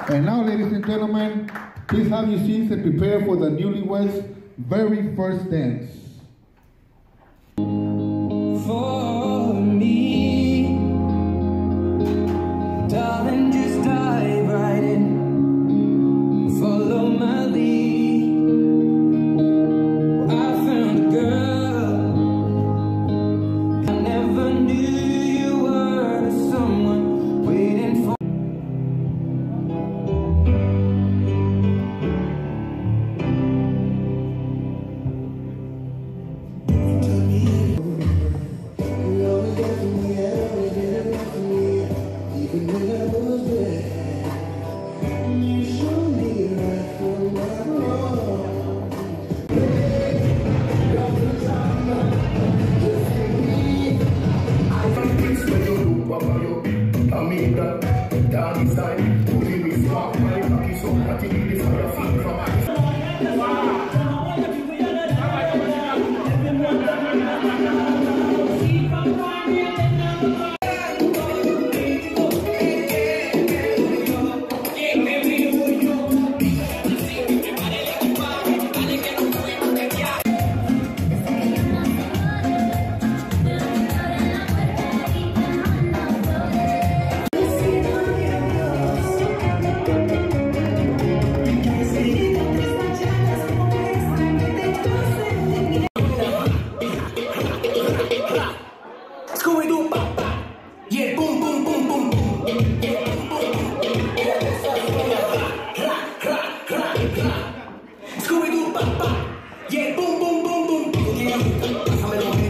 And now, ladies and gentlemen, please have your seats and prepare for the newlyweds' very first dance. For me, darling, just dive right in, follow my lead. I found a girl, I never knew you were someone waiting for. Scooby-Doo, papa, yeah, boom, boom, boom, boom.